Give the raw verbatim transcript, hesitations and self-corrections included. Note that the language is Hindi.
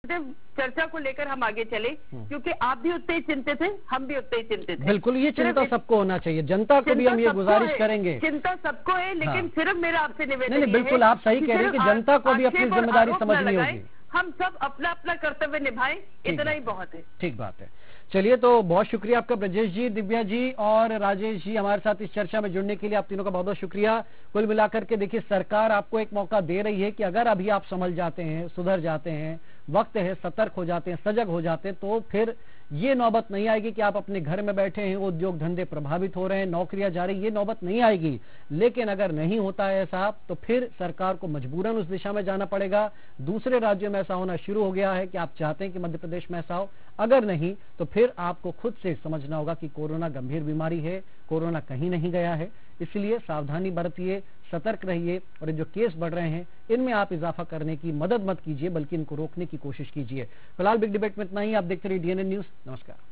पॉजिटिव चर्चा को लेकर हम आगे चले, क्योंकि आप भी उतने ही चिंतित थे, हम भी उतने ही चिंतित हैं। बिल्कुल, ये चिंता सबको होना चाहिए, जनता को भी हम ये गुजारिश करेंगे। चिंता सबको है, लेकिन हाँ। सिर्फ मेरा आपसे निवेदन नहीं, नहीं, बिल्कुल आप सही कह रहे हैं कि जनता को भी अपनी जिम्मेदारी समझनी होगी। हम सब अपना अपना कर्तव्य निभाएं, इतना ही बहुत है। ठीक बात है। चलिए, तो बहुत शुक्रिया आपका ब्रजेश जी, दिव्या जी और राजेश जी हमारे साथ इस चर्चा में जुड़ने के लिए। आप तीनों का बहुत बहुत शुक्रिया। कुल मिलाकर के देखिए, सरकार आपको एक मौका दे रही है कि अगर अभी आप संभल जाते हैं, सुधर जाते हैं, वक्त है, सतर्क हो जाते हैं, सजग हो जाते हैं, तो फिर ये नौबत नहीं आएगी कि आप अपने घर में बैठे हैं, उद्योग धंधे प्रभावित हो रहे हैं, नौकरियां जा रही, ये नौबत नहीं आएगी। लेकिन अगर नहीं होता है ऐसा, तो फिर सरकार को मजबूरन उस दिशा में जाना पड़ेगा। दूसरे राज्यों में ऐसा होना शुरू हो गया है कि आप चाहते हैं कि मध्य प्रदेश में ऐसा हो, अगर नहीं तो फिर आपको खुद से समझना होगा कि कोरोना गंभीर बीमारी है, कोरोना कहीं नहीं गया है। इसलिए सावधानी बरतिए, सतर्क रहिए और जो केस बढ़ रहे हैं इनमें आप इजाफा करने की मदद मत कीजिए, बल्कि इनको रोकने की कोशिश कीजिए। फिलहाल बिग डिबेट में इतना ही। आप देखते रहिए डीएनए न्यूज। नमस्कार।